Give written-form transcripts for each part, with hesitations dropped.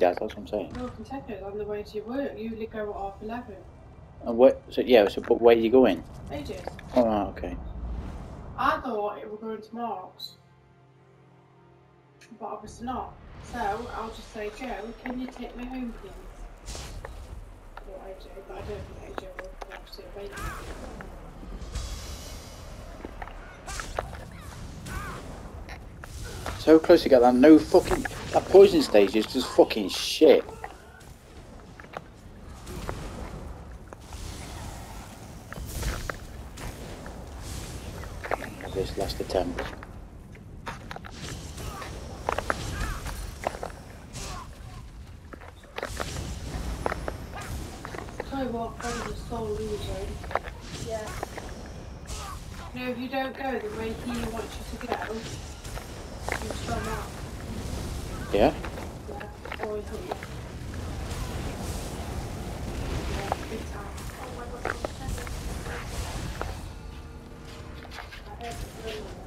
Dad. That's what I'm saying. No, I can take it on the way to work. You usually go at 11:30. And what? So yeah. So, but where are you going? Ages. Oh, right, okay. I thought it was going to Mark's, but obviously not. So I'll just say, Joe, can you take me home, please? Or AJ, but I don't think AJ will obviously wait. So close to get that. No fucking. That poison stage is just fucking shit. This last attempt. Tell you what, that is a soul loser. Yeah. You know, if you don't go the way he wants you to go, you storm out. Yeah? Yeah, always hit you. Yeah, big time. Oh my god, I heard the blue one.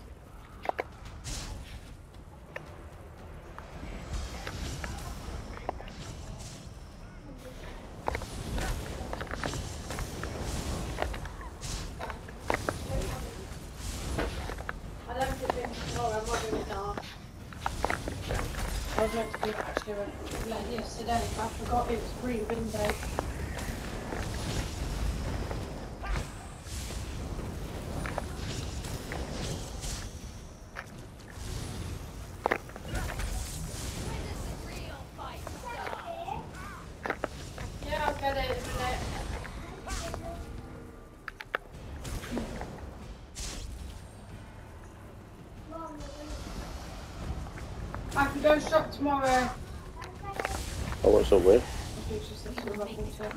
I don't think it's tomorrow, I'm not doing it now. I was meant to do it actually like yesterday, but I forgot it was green bin day. Yeah, I'll get it in a minute. I can go shop tomorrow. Oh, what's up with? It's just a sort of water.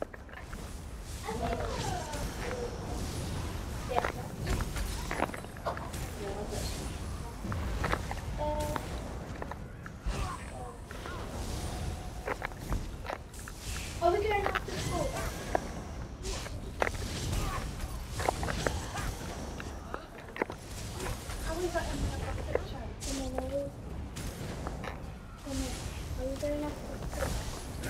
Are we going after school? Are we got another picture? Are we going after school?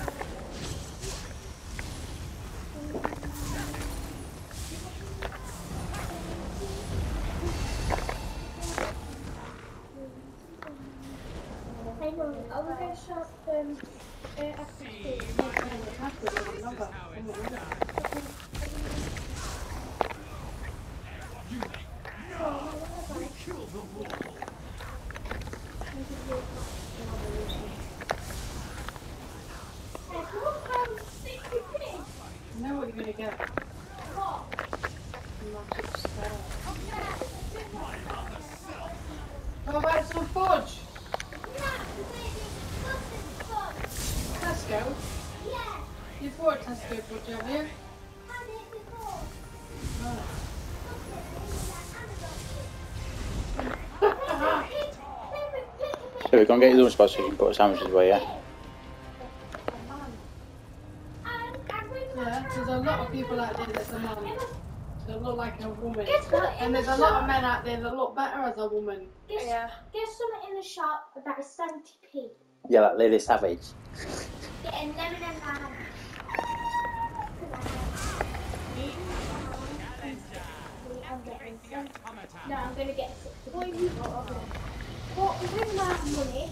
Hey Mum, are we going to shop after I know what you're going to get. How about some fudge? Tesco? You've bought Tesco fudge, have you? So we can get your lunch box so you can put sandwiches away, yeah? Yeah, there's a lot of people out there that's a man. They look like a woman. And there's a lot of men out there that look better as a woman. Yeah. Get something in the shop about 70p. Yeah, like Lily Savage. Getting lemon and lime. No, I'm going to get 60. What you got? What, with my money?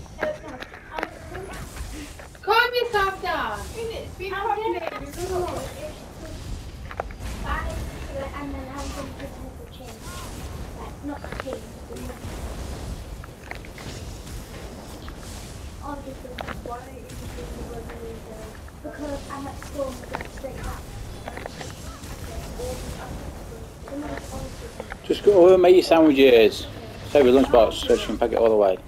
Calm yourself down. Be I'm going to popular. ask for and then I'm going to put in the change. Like, not the change, but the obviously, why don't you just give me whether you go? Because I'm at school and I'm going straight back. Just go over and make your sandwiches. Save your lunchbox so you can pack it all the way.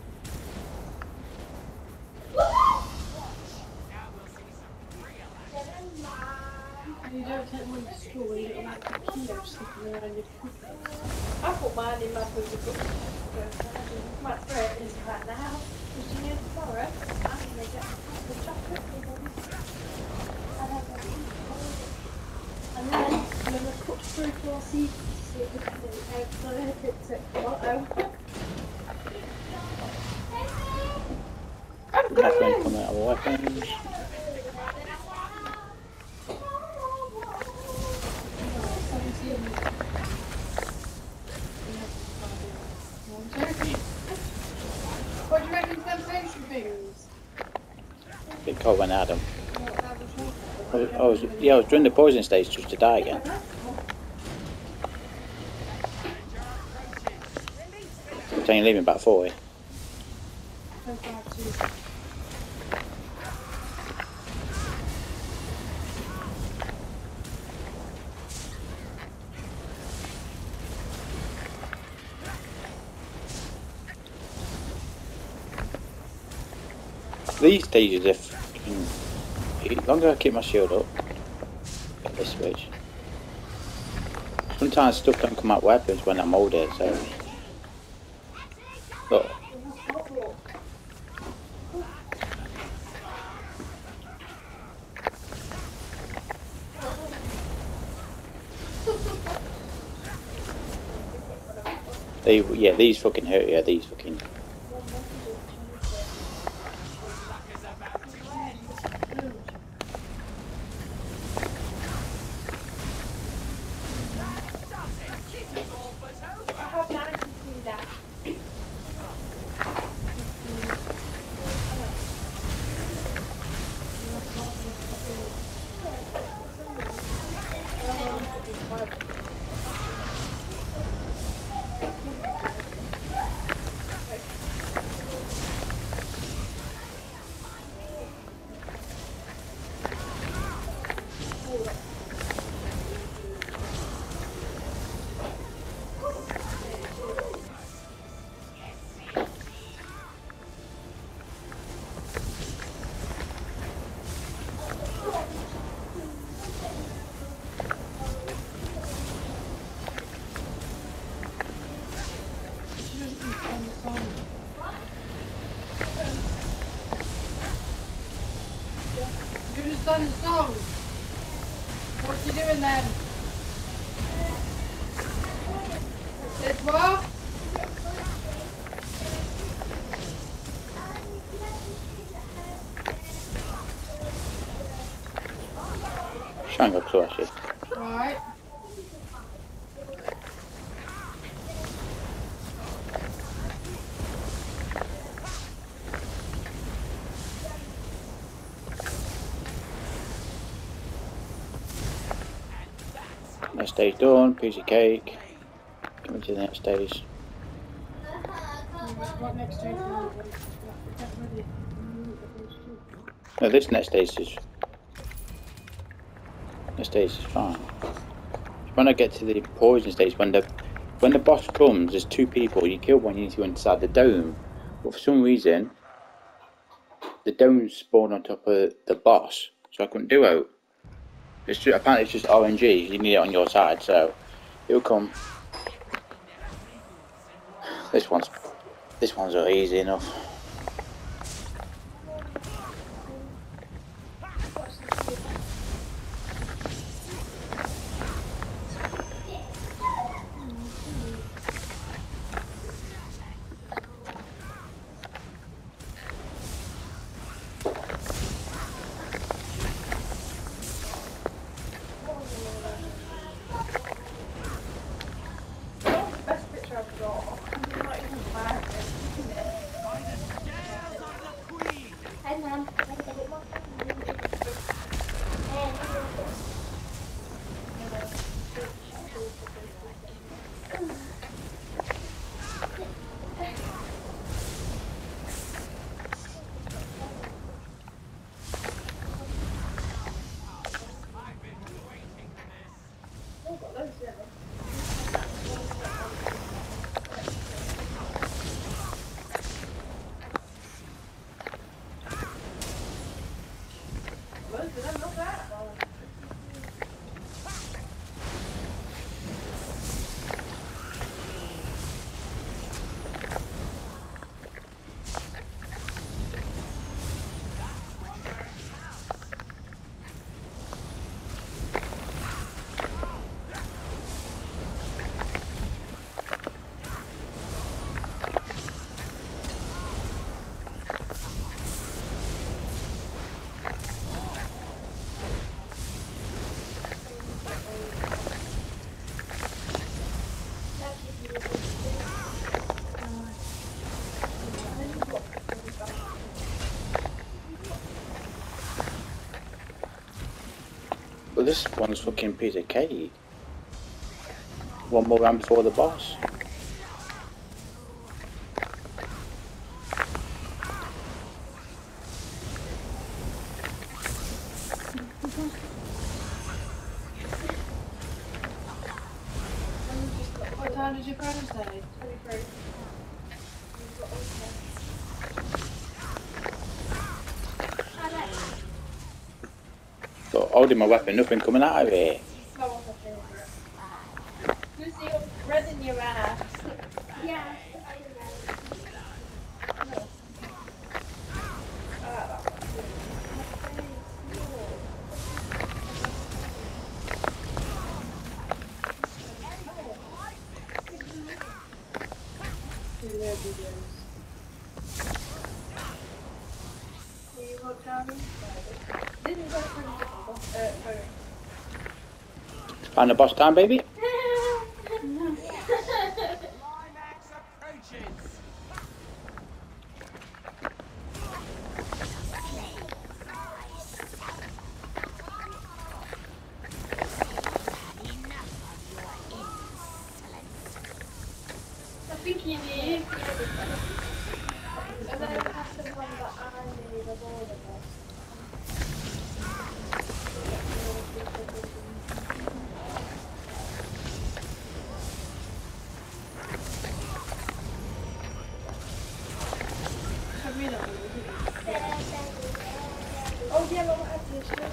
You don't take one to school when you get like a kilo sticking around your pocket. I put mine in my pocket. My threat is right now. Because you know tomorrow, I'm going to get the chocolate. And then I'm going to cut through 4 seeds to see if we can do it. So I'm going to fix it tomorrow. Come out. of weapons. What do you reckon to them potion things? Bit cold when I had them. What, I was doing the poison stage just to die again. I'm saying leaving about 40. These stages, if the longer I keep my shield up, get this switch. Sometimes stuff don't come out weapons when I'm older, so. Look. These fucking hurt, yeah, these fucking. You just done the song. What you doing then? It's what? Trying to go close actually. Right. Next stage done, piece of cake. Coming to the next stage. What next stage? No, this next stage is fine. When I get to the poison stage, when the boss comes, there's two people. You kill one, you need to go inside the dome. But for some reason, the dome spawned on top of the boss, so I couldn't do it. Apparently it's just RNG. You need it on your side, so it'll come. This one's easy enough. Best picture I've got. I'm not even bad. Well, this one's fucking piece of cake. One more round before the boss. What time did your parents say? 23. But holding my weapon, nothing coming out of it. Go on, Lucy, you're red in your ass. Yeah. Find the boss time, baby. I think you need. And then I have to one that I need of all of us. Oh yeah, but what I have to show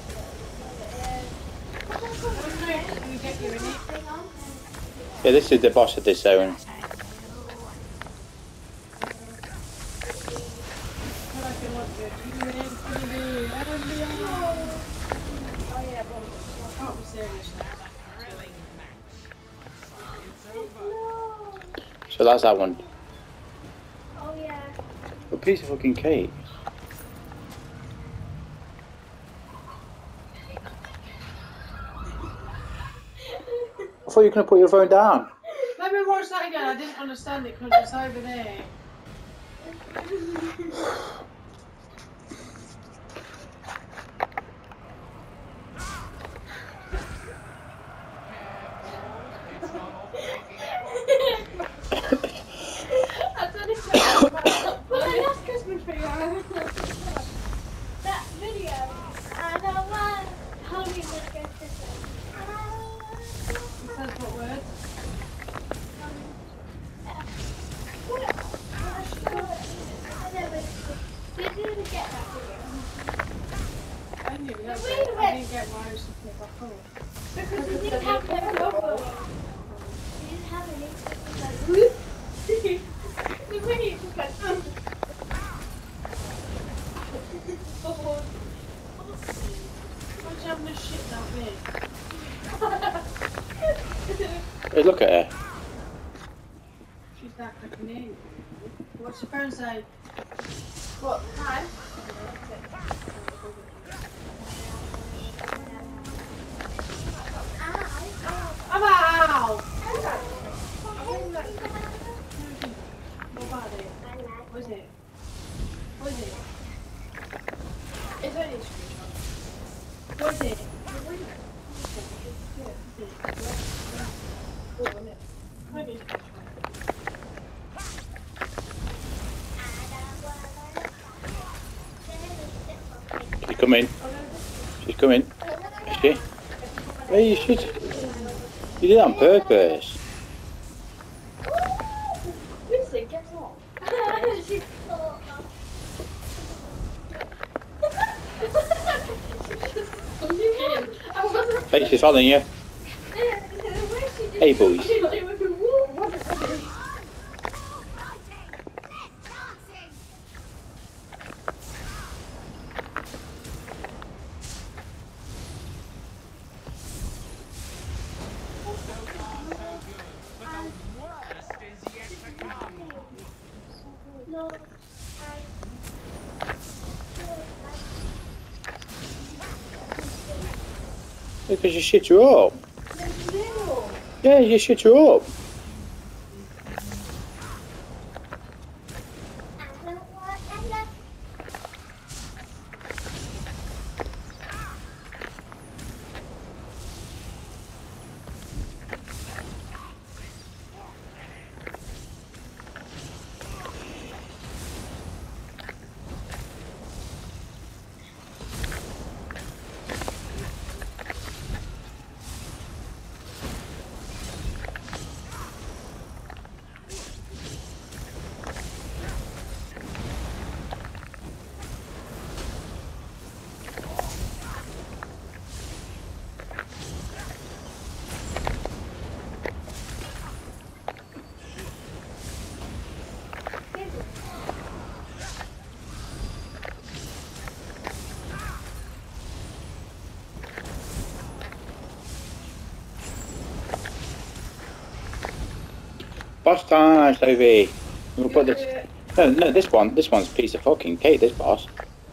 you. Yeah, this is the boss of this zone. So that's that one. Oh yeah. A piece of fucking cake. I thought you were going to put your phone down. Let me watch that again. I didn't understand it because it's over there. Last Christmas video. That video. I don't want Halloween with Christmas. It says what words? Did you get that video? I knew that, but I didn't get why I was looking at my phone. Because we didn't have the logo. We didn't have any. Like, the video was like, Why'd you have this shit that big? Hey, look at her. She's that fucking in. What's your phone say? what time? Ow! What about it? What is it? What is it? It's only a screenshot. What is it? She's coming. She's coming. Is she? Hey, you should. You did it on purpose. Lucy, get on. Hey, she's following you. Hey, boys. No, Because you shit you up. Yeah, you shit you up. Boss time, Sophie. We'll put this. No, this one's a piece of fucking cake. This boss.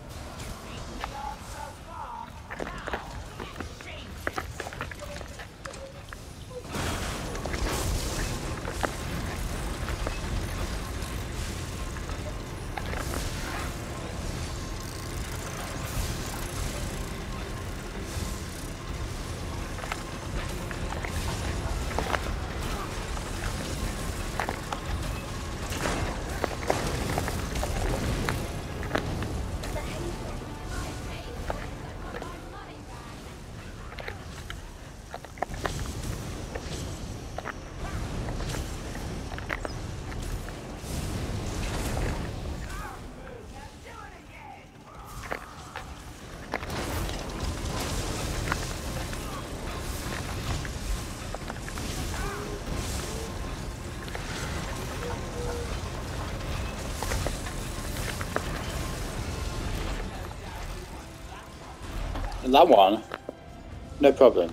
That one, no problem.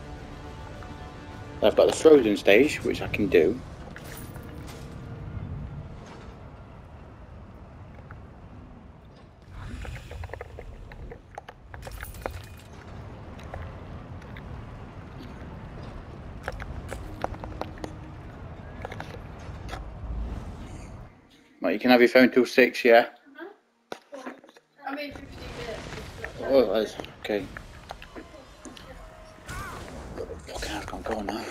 I've got the frozen stage, which I can do. Right, you can have your phone till 6, yeah? I mean 15 minutes. Oh, that's okay. Fucking hell, I can't go on now.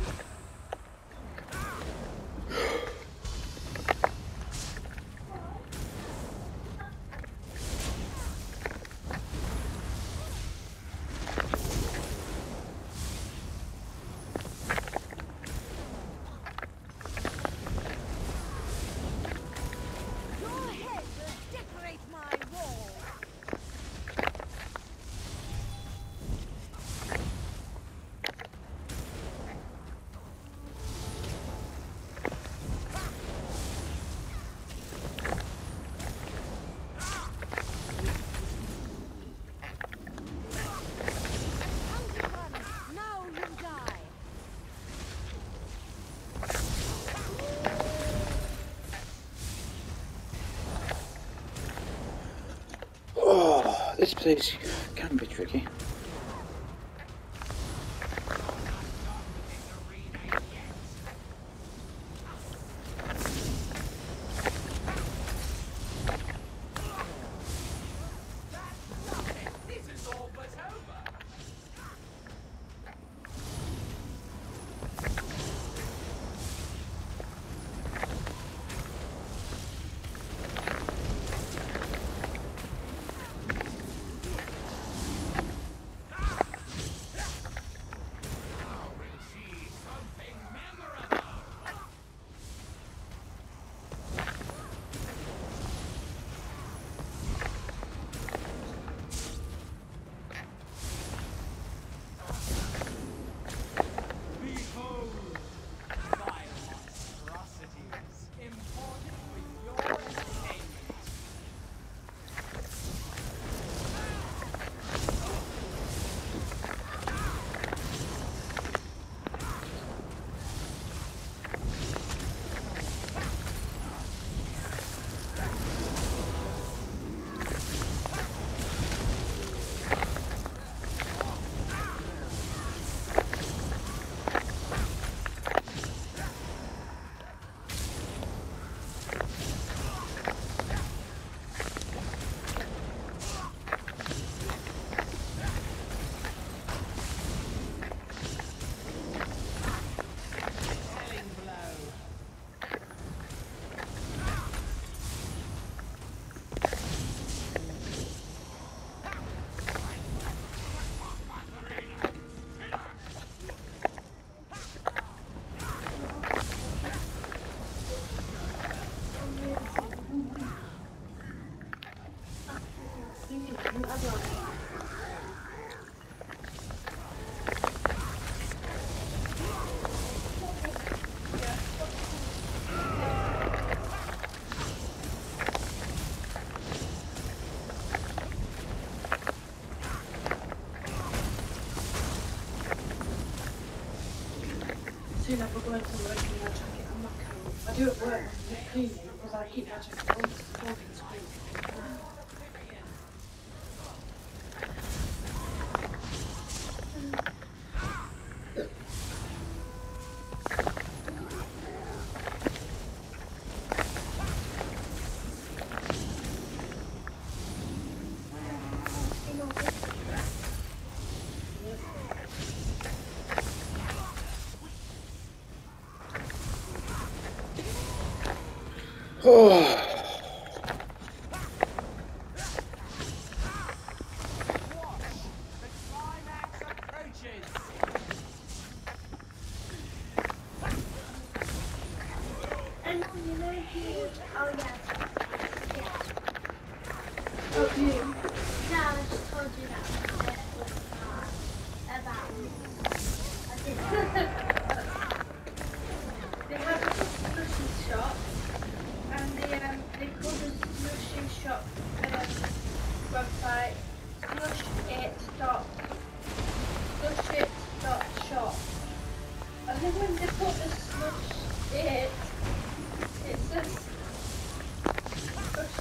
Oh, this place can be tricky. Soon I'll go into work and I'll try and get a muck out. I do at work cleaning because I keep watching talking screen. Oh. And you know who? Oh yeah. Yeah. Oh, you. No, I just told you that about I did. They have a slushy shop, and they call the slushy shop website slushit.shop. And then when they put the slush it says slush.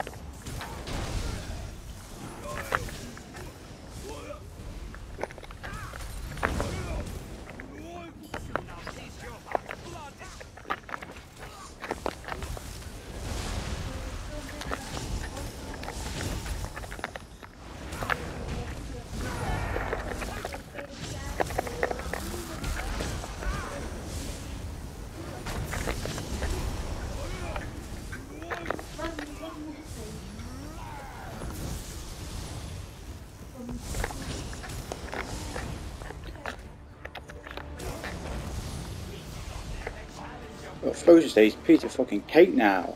Got frozen stage, piece of fucking cake now.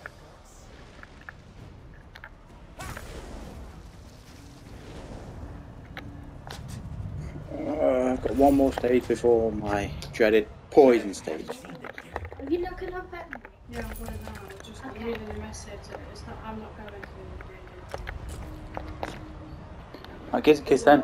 I've got one more stage before my dreaded poison stage. Are you not gonna bet me? Yeah, I'm going now. I'm just reading the message. It's not. I'm not going to I guess kiss then.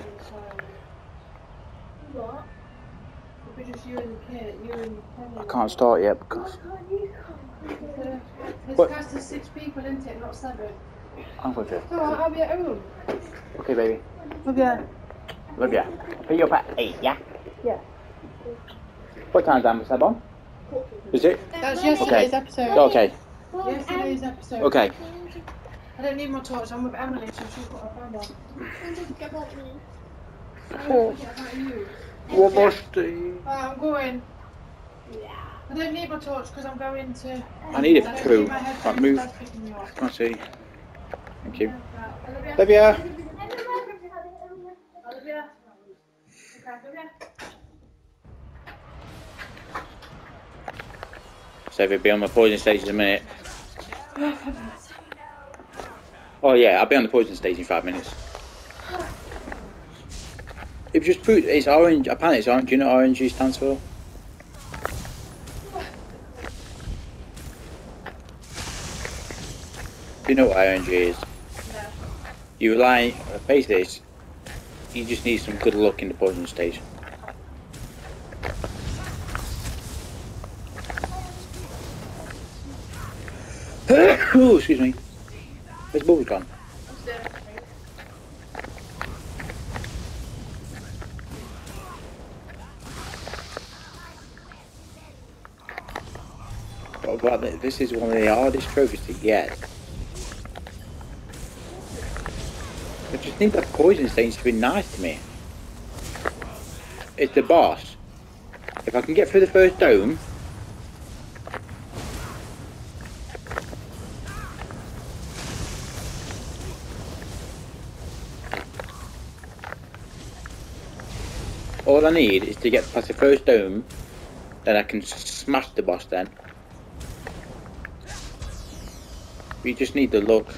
What? It'll be just you and the kid. You and Penny. I can't start yet because Why can't you come? It's What? cast as 6 people, isn't it? Not 7. I'm going to. Oh, I'll be at home. Okay, baby. Okay. Love ya. Pick you up at 8, yeah? Yeah. What time's that on? Is it? That's yesterday's Okay. episode. Okay. Yesterday's episode. Okay. I don't need my torch. I'm with Emily, so she's got her phone on. I don't forget about me. I don't forget about you. One more stage. I'm going. Yeah. I don't need my torch because I'm going to. I need a don't poo. need my headphones, Right, move. Dad's picking me up. Can't see. Thank you. Olivia. Love ya. Olivia. Okay, Olivia. So we'll be on my poison stage in a minute. Oh yeah, I'll be on the poison stage in 5 minutes. If you just put it's orange, apparently it's orange. Do you know what RNG stands for? Do you know what RNG is? No. You rely, basically, you just need some good luck in the poison stage. Oh, excuse me. Where's Bubbles gone? But this is one of the hardest trophies to get. I just think that poison stage to be nice to me. It's the boss. If I can get through the first dome, all I need is to get past the first dome, then I can smash the boss then. We just need the luck.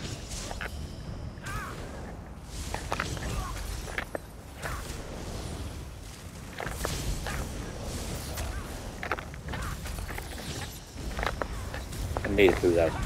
I need to do that.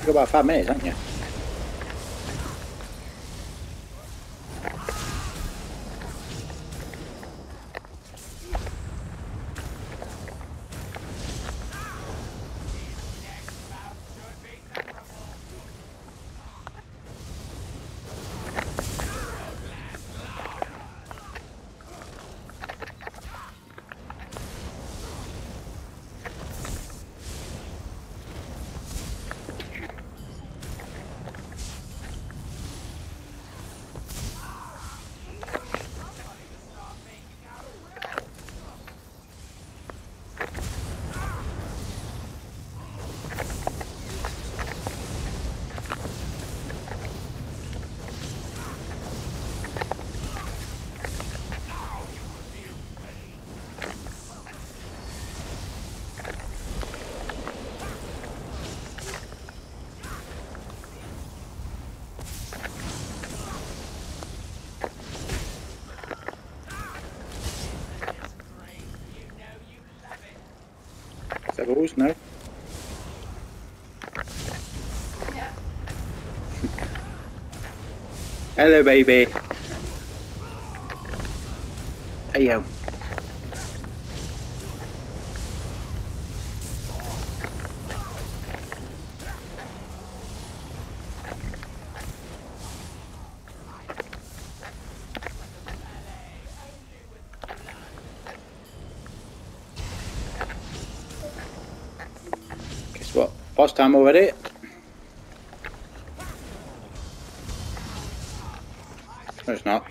got about 5 minutes, haven't you? Is that balls? No? Yeah. Hello, baby. Hey, yo. Guess what? Boss time already? No, it's not.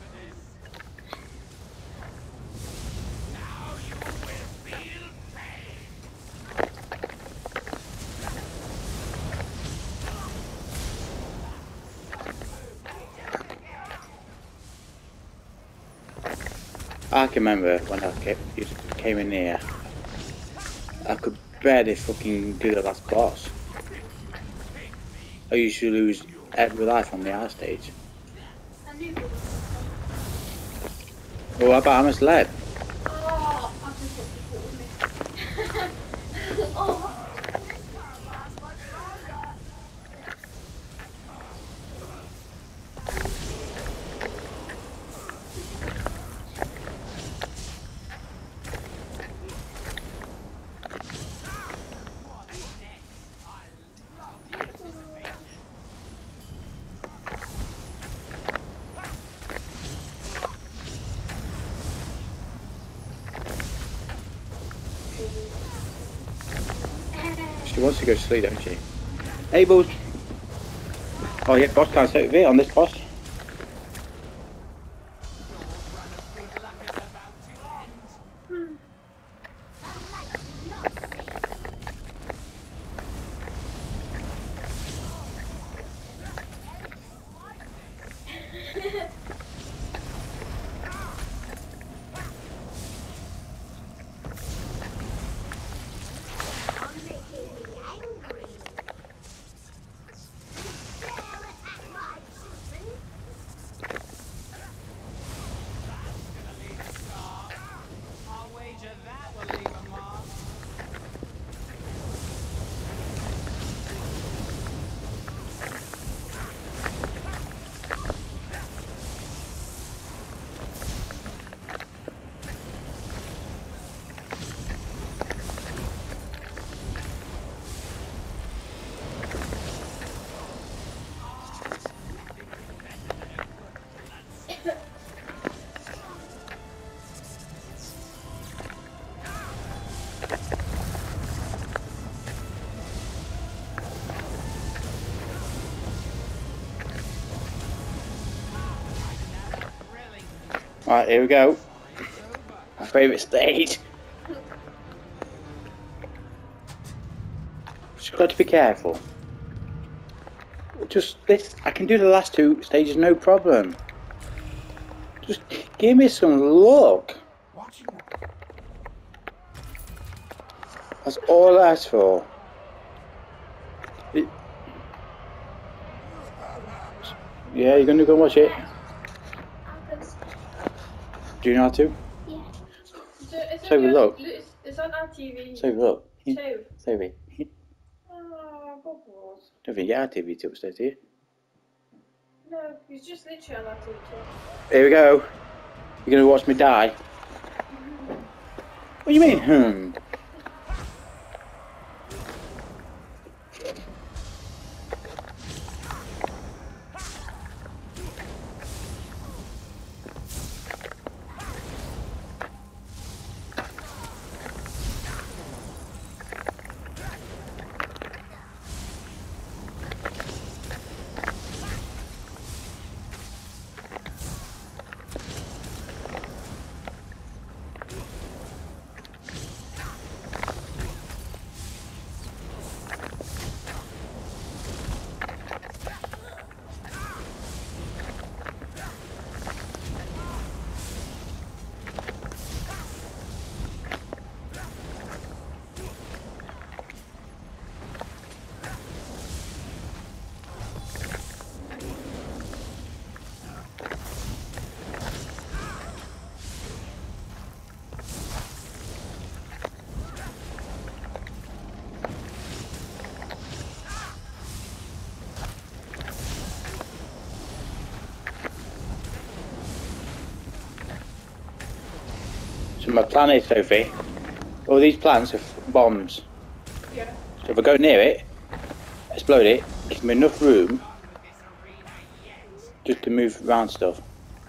I can remember when I came in here, I could barely fucking do the last boss. I used to lose every life on the R stage. I knew it was. Oh, how about I misled? Oh, I just got the ball with me. Oh. She wants to go to sleep, don't she? Hey, balls. Oh, yeah, boss can't sit with it on this boss. Alright, here we go. My favourite stage. Just got to be careful. Just this, I can do the last two stages no problem. Just give me some luck. That's all I ask for. Yeah, you're gonna go watch it. Do you know how to? Yeah. Sophie, look. It's on our TV. Sophie, look. Two. Sophie. Oh. how Bob was. Don't think you had TV upstairs, do you? No, he's just literally on our teacher. Here we go. You're gonna watch me die? What do you mean, So my plan is, Sophie, all these plants are bombs. Yeah. So if I go near it, explode it, gives me enough room just to move around stuff.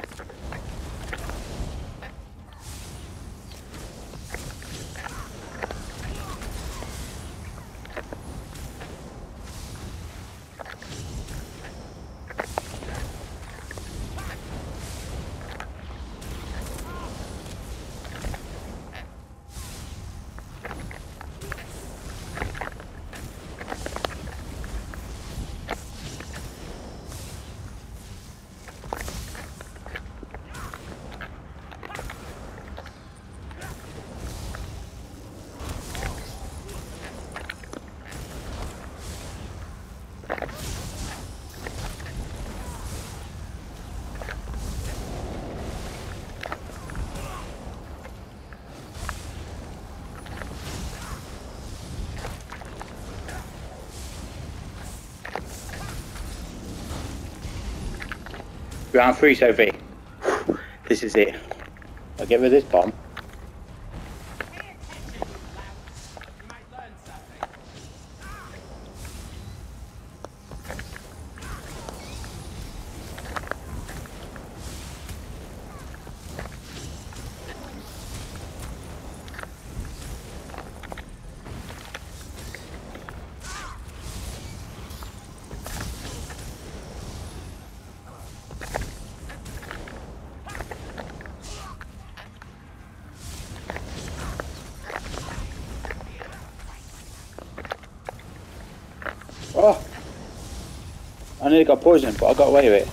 Round 3, Sophie. This is it. I'll get rid of this bomb. Oh! I nearly got poisoned, but I got away with it.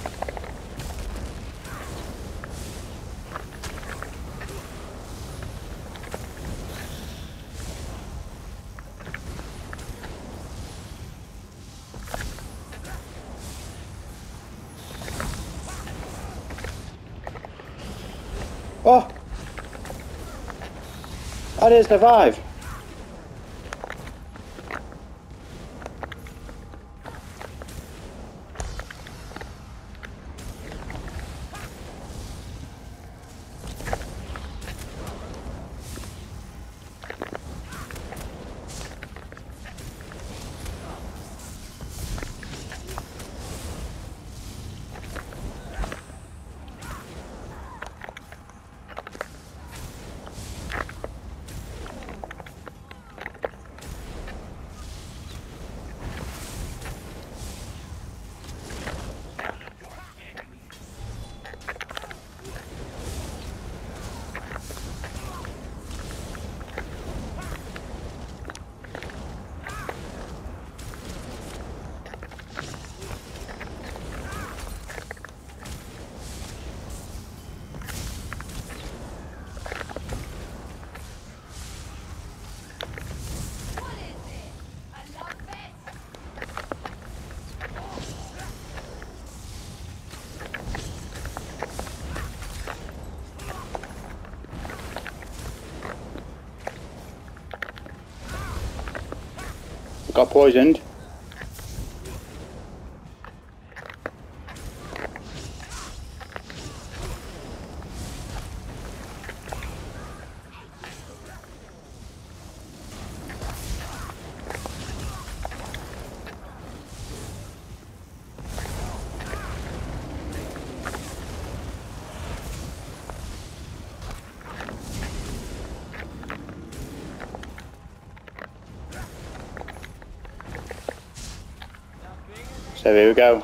Oh! I didn't survive. Got poisoned. So here we go.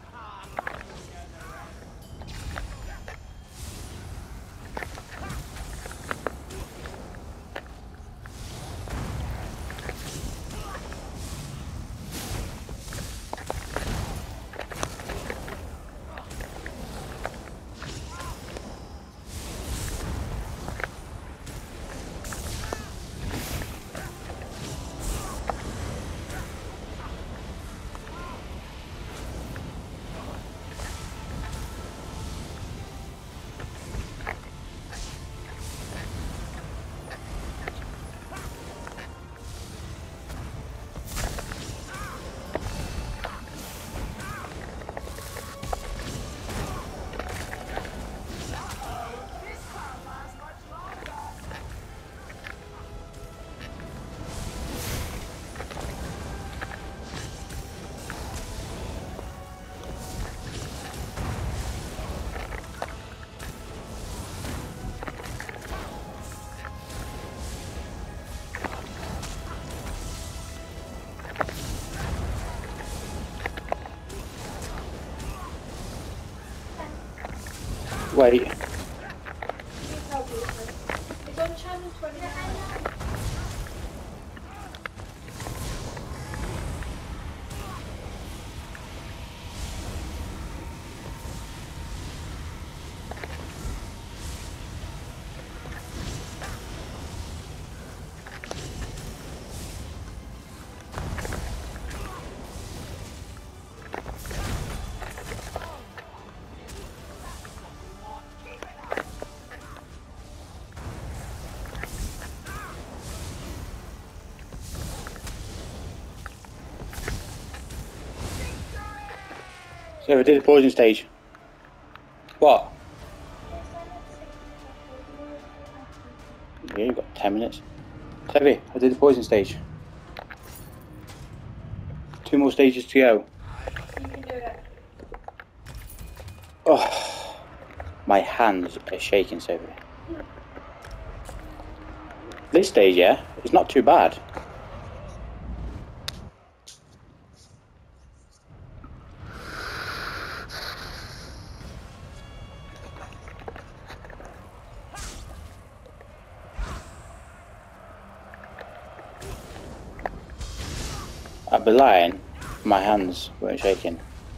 Wait. It's on channel 29. So we did the poison stage. What? Yeah, you've got 10 minutes. Sevi, I did the poison stage. 2 more stages to go. You can do it. Oh, my hands are shaking, Sevi. This stage, yeah, it's not too bad. I'd be lying, my hands weren't shaking.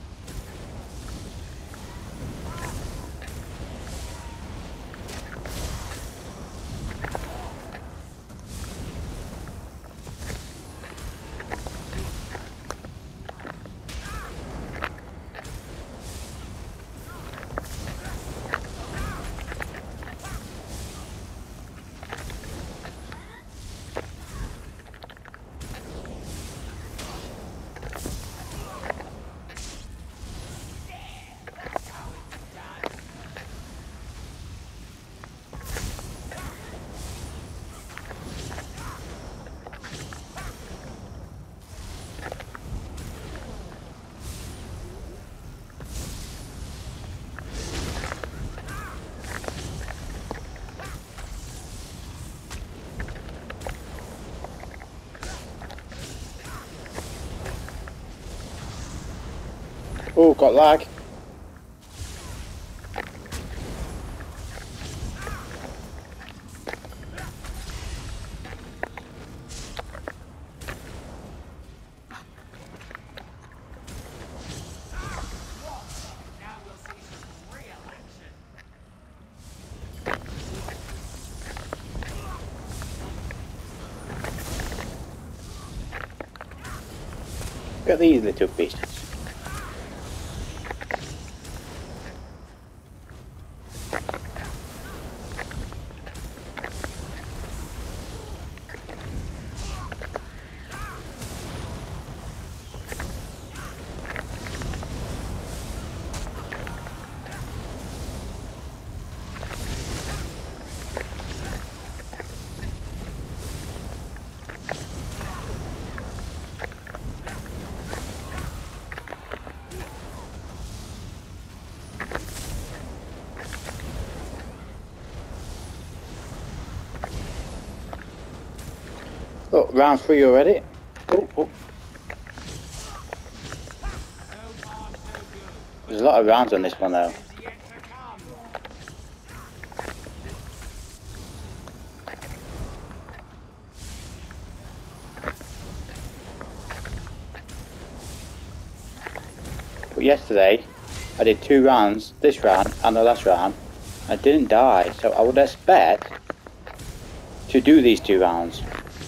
Oh, got lag. Look at these little beasts. Oh, round 3 already. Oh, oh. There's a lot of rounds on this one though. But yesterday, I did 2 rounds, this round and the last round. I didn't die, so I would expect to do these 2 rounds.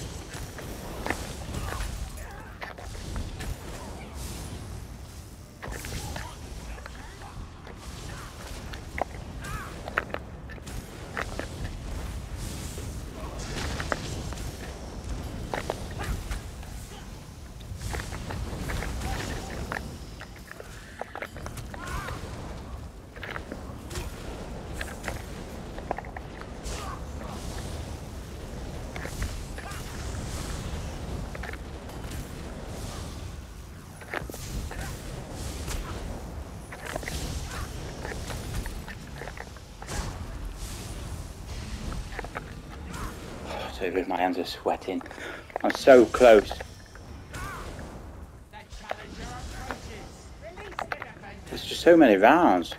So my hands are sweating. I'm so close. There's just so many rounds.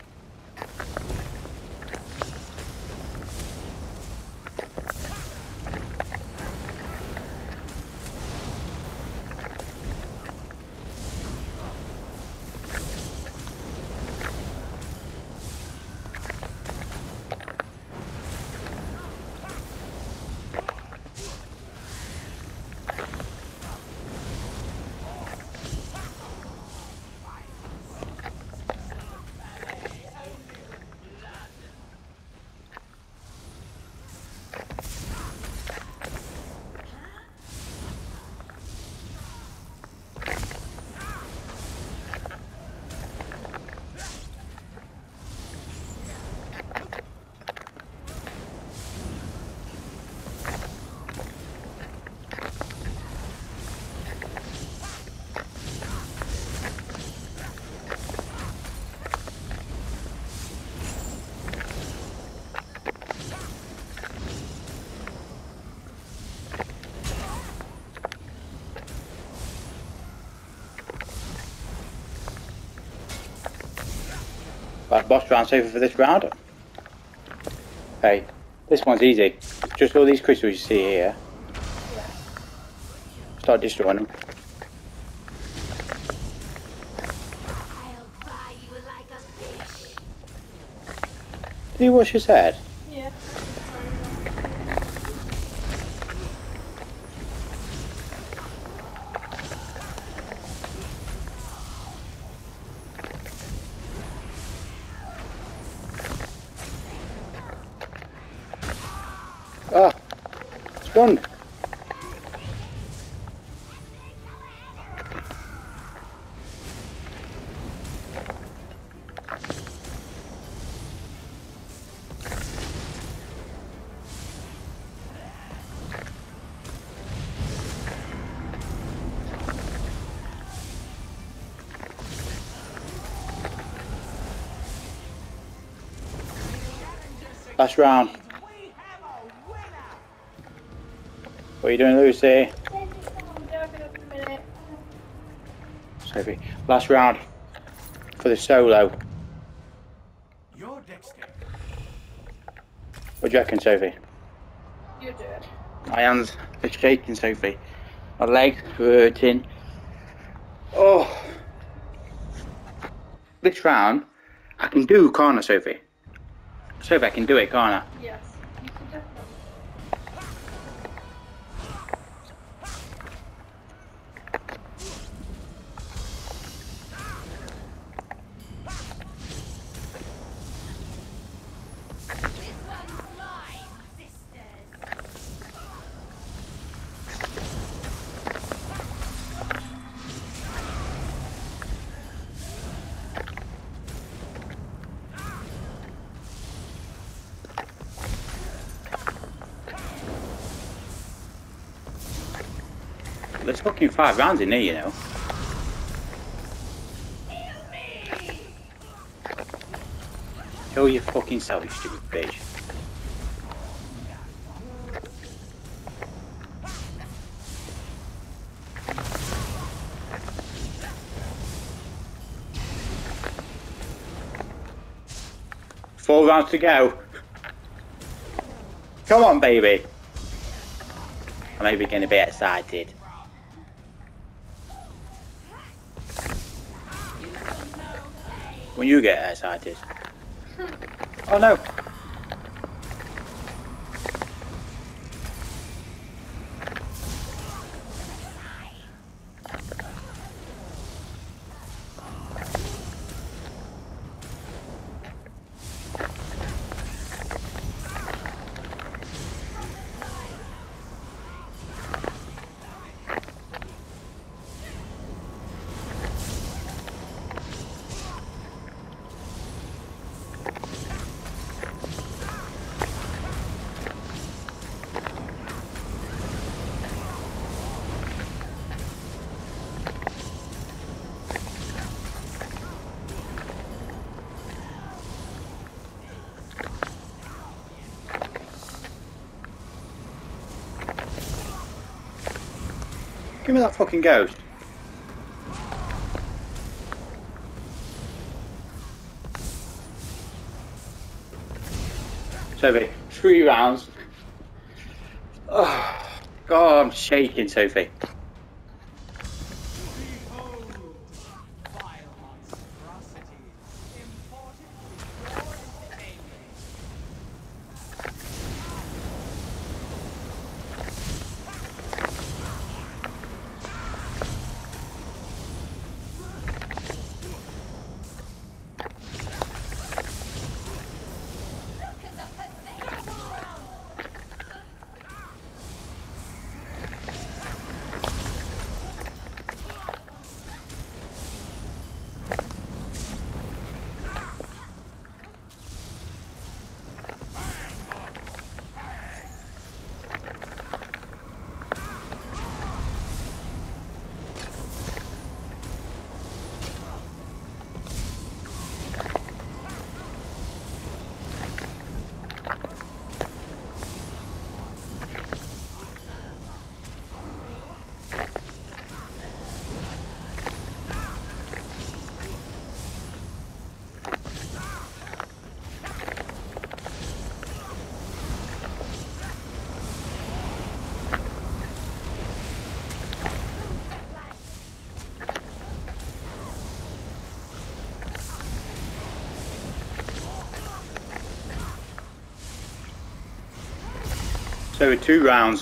Right, boss round over for this round. Hey, this one's easy. Just all these crystals you see here. Start destroying them. Did you watch your head? Yeah. Ah, spawned. Last round. What are you doing, Lucy? Sophie, last round for the solo. What do you reckon, Sophie? You do it. My hands are shaking, Sophie. My legs are hurting. Oh. This round, I can do, can't I, Sophie? Sophie, I can do it, can't I? Yes. You can definitely. There's fucking 5 rounds in there, you know. Kill your fucking self, you stupid bitch. 4 rounds to go. Come on, baby. I may be getting a bit excited. When you get excited. Oh no. Give me that fucking ghost. Sophie, 3 rounds. Oh, God, I'm shaking, Sophie. So 2 rounds.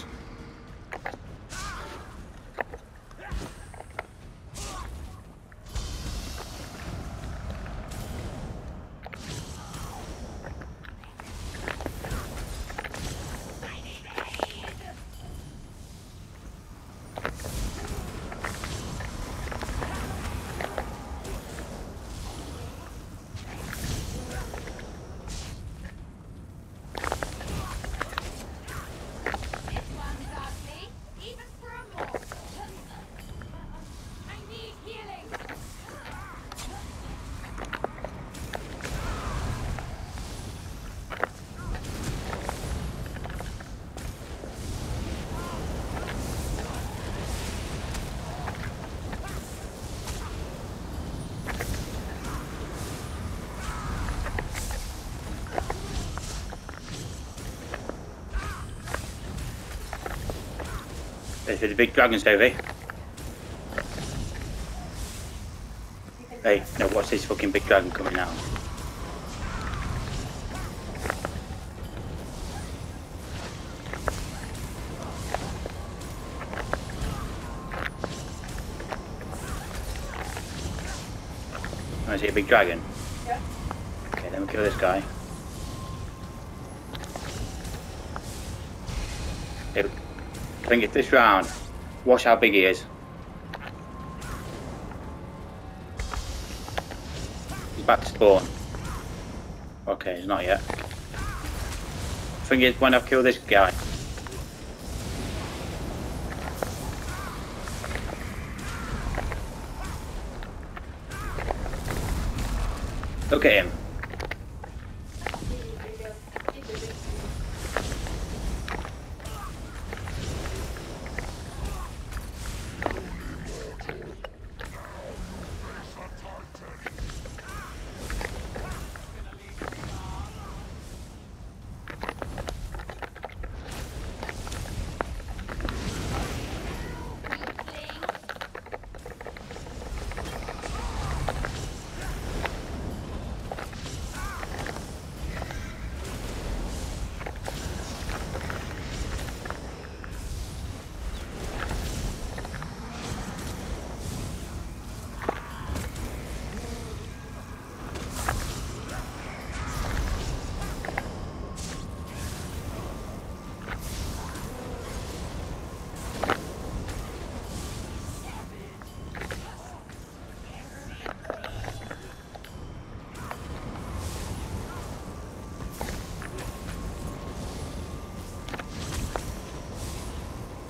This is the big dragon, Sophie. Hey, no, what's this fucking big dragon coming out? I see a big dragon? Yeah. Okay, then we'll kill this guy. I think it's this round. Watch how big he is. He's back to spawn. Okay, he's not yet. I think it's when I've killed this guy. Look at him.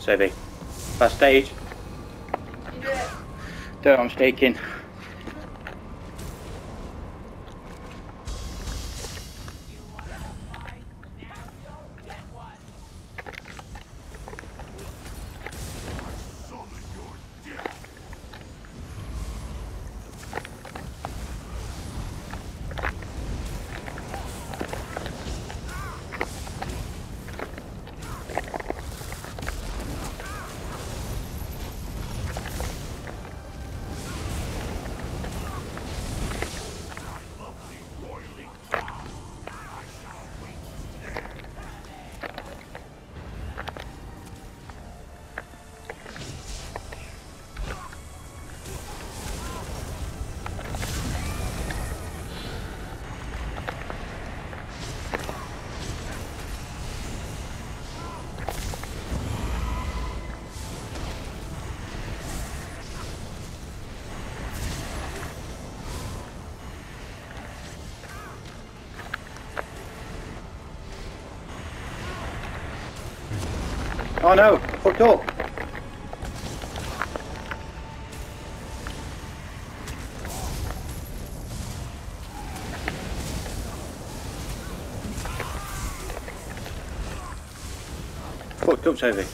Sophie. Last stage. You do it. Don't, I'm shaking. Oh no, fucked up. Fucked up, Sophie.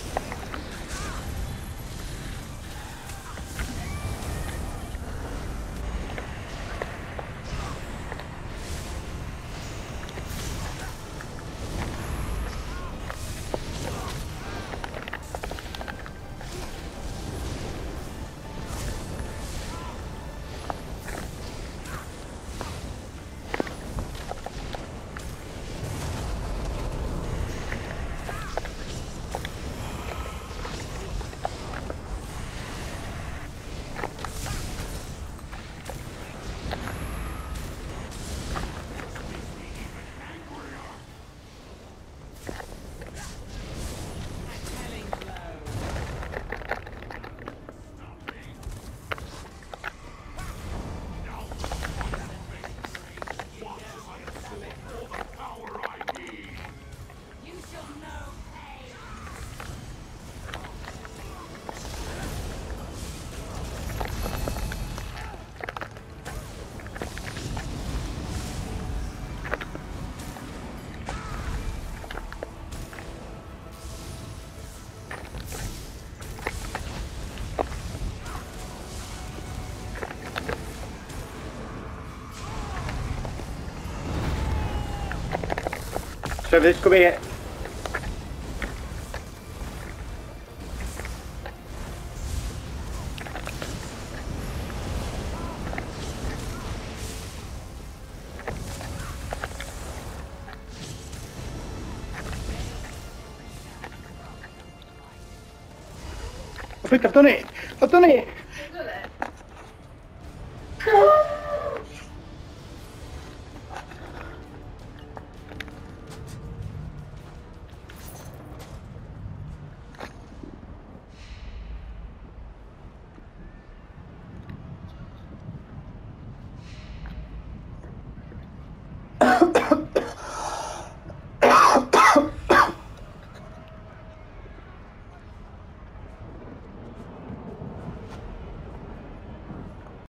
So this could be it. I think I've done it. I've done it. You done it.